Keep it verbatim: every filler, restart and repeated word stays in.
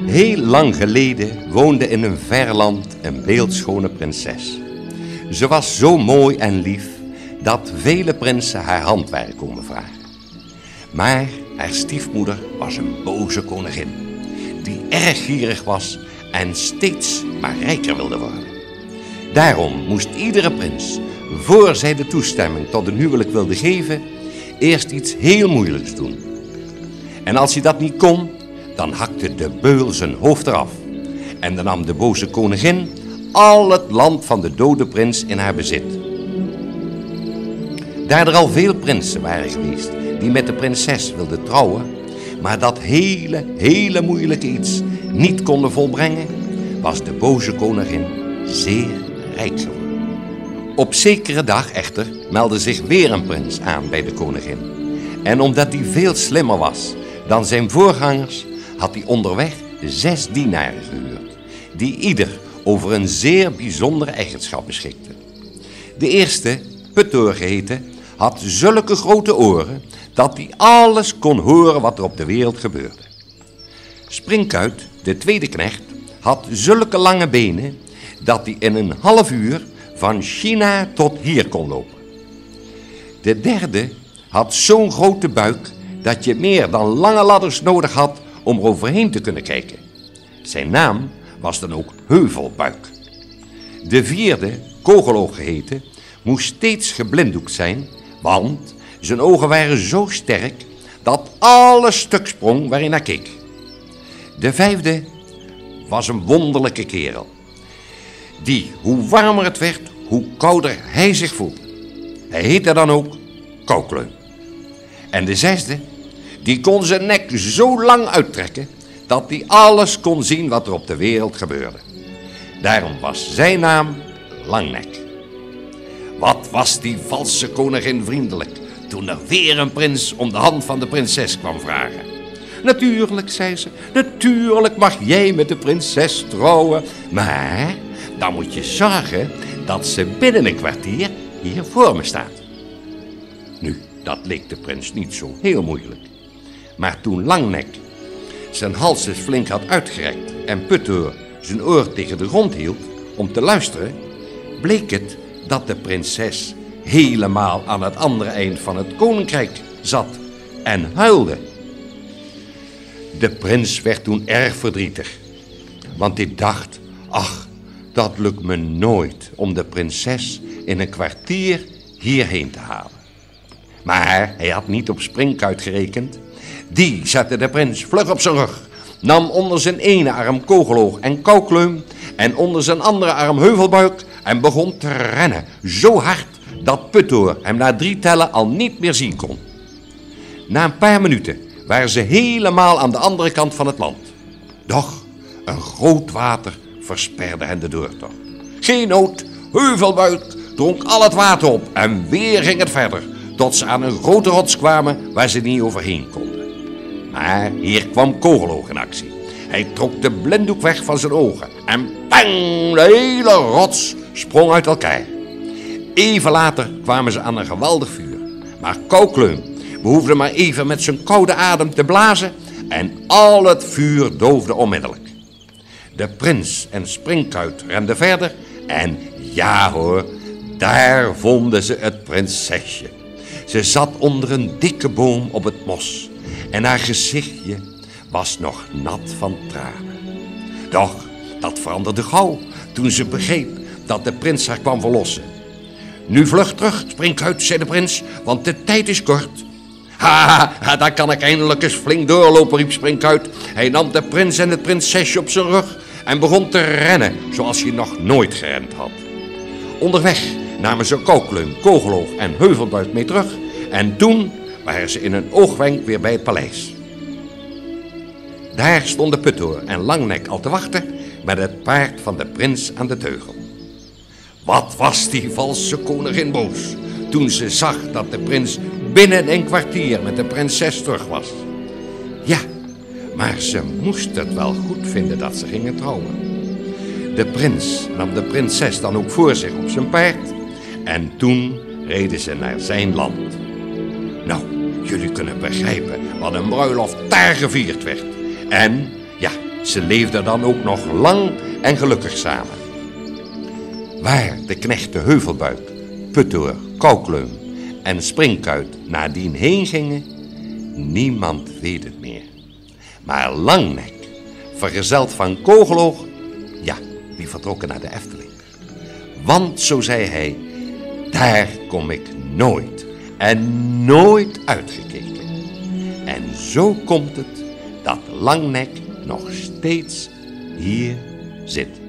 Heel lang geleden woonde in een ver land een beeldschone prinses. Ze was zo mooi en lief dat vele prinsen haar handwerk konden vragen. Maar haar stiefmoeder was een boze koningin, die erg gierig was en steeds maar rijker wilde worden. Daarom moest iedere prins, voor zij de toestemming tot een huwelijk wilde geven, eerst iets heel moeilijks doen. En als hij dat niet kon, dan hakte de beul zijn hoofd eraf. En dan nam de boze koningin al het land van de dode prins in haar bezit. Daar er al veel prinsen waren geweest die met de prinses wilden trouwen, maar dat hele, hele moeilijke iets niet konden volbrengen, was de boze koningin zeer rijk geworden. Op zekere dag echter meldde zich weer een prins aan bij de koningin. En omdat hij veel slimmer was dan zijn voorgangers, had hij onderweg zes dienaren gehuurd, die ieder over een zeer bijzondere eigenschap beschikte. De eerste, Puttor geheten, had zulke grote oren dat hij alles kon horen wat er op de wereld gebeurde. Springkuit, de tweede knecht, had zulke lange benen dat hij in een half uur van China tot hier kon lopen. De derde had zo'n grote buik dat je meer dan lange ladders nodig had om er overheen te kunnen kijken. Zijn naam was dan ook Heuvelbuik. De vierde, Kogeloog geheten, moest steeds geblinddoekt zijn, want zijn ogen waren zo sterk dat alles stuk sprong waarin hij keek. De vijfde was een wonderlijke kerel, die, hoe warmer het werd, hoe kouder hij zich voelde. Hij heette dan ook Koukleum. En de zesde, die kon zijn nek zo lang uittrekken dat hij alles kon zien wat er op de wereld gebeurde. Daarom was zijn naam Langnek. Wat was die valse koningin vriendelijk toen er weer een prins om de hand van de prinses kwam vragen. Natuurlijk, zei ze, natuurlijk mag jij met de prinses trouwen, maar dan moet je zorgen dat ze binnen een kwartier hier voor me staat. Nu, dat leek de prins niet zo heel moeilijk. Maar toen Langnek zijn hals eens flink had uitgerekt en Puttor zijn oor tegen de grond hield om te luisteren, bleek het dat de prinses helemaal aan het andere eind van het koninkrijk zat en huilde. De prins werd toen erg verdrietig, want hij dacht, ach, dat lukt me nooit om de prinses in een kwartier hierheen te halen. Maar hij had niet op Springkuit gerekend. Die zette de prins vlug op zijn rug, nam onder zijn ene arm Kogeloog en Koukleum en onder zijn andere arm Heuvelbuik en begon te rennen, zo hard dat Puttor hem na drie tellen al niet meer zien kon. Na een paar minuten waren ze helemaal aan de andere kant van het land. Doch een groot water versperde hen de doortocht. Geen nood, Heuvelbuik dronk al het water op en weer ging het verder, tot ze aan een grote rots kwamen waar ze niet overheen konden. Maar hier kwam Kogeloog in actie. Hij trok de blinddoek weg van zijn ogen en pang, de hele rots sprong uit elkaar. Even later kwamen ze aan een geweldig vuur. Maar Koukleum behoefde maar even met zijn koude adem te blazen en al het vuur doofde onmiddellijk. De prins en Springkuit renden verder en ja hoor, daar vonden ze het prinsesje. Ze zat onder een dikke boom op het mos en haar gezichtje was nog nat van tranen. Doch dat veranderde gauw toen ze begreep dat de prins haar kwam verlossen. Nu vlug terug, Springkuit, zei de prins, want de tijd is kort. Ha, ha, daar kan ik eindelijk eens flink doorlopen, riep Springkuit. Hij nam de prins en het prinsesje op zijn rug en begon te rennen zoals hij nog nooit gerend had. Onderweg namen ze Koukleum, Kogeloog en Heuvelbuik mee terug en toen waren ze in een oogwenk weer bij het paleis. Daar stonden Puttor en Langnek al te wachten met het paard van de prins aan de teugel. Wat was die valse koningin boos toen ze zag dat de prins binnen een kwartier met de prinses terug was. Ja, maar ze moest het wel goed vinden dat ze gingen trouwen. De prins nam de prinses dan ook voor zich op zijn paard en toen reden ze naar zijn land. Nou, jullie kunnen begrijpen wat een bruiloft daar gevierd werd. En ja, Ze leefden dan ook nog lang en gelukkig samen. Waar de knechten Heuvelbuik, Puttoer, Koukleum en Springkuit nadien heen gingen, niemand weet het meer. Maar Langnek, vergezeld van Kogeloog, ja, die vertrokken naar de Efteling. Want, zo zei hij, daar kom ik nooit en nooit uitgekeken. En zo komt het dat Langnek nog steeds hier zit.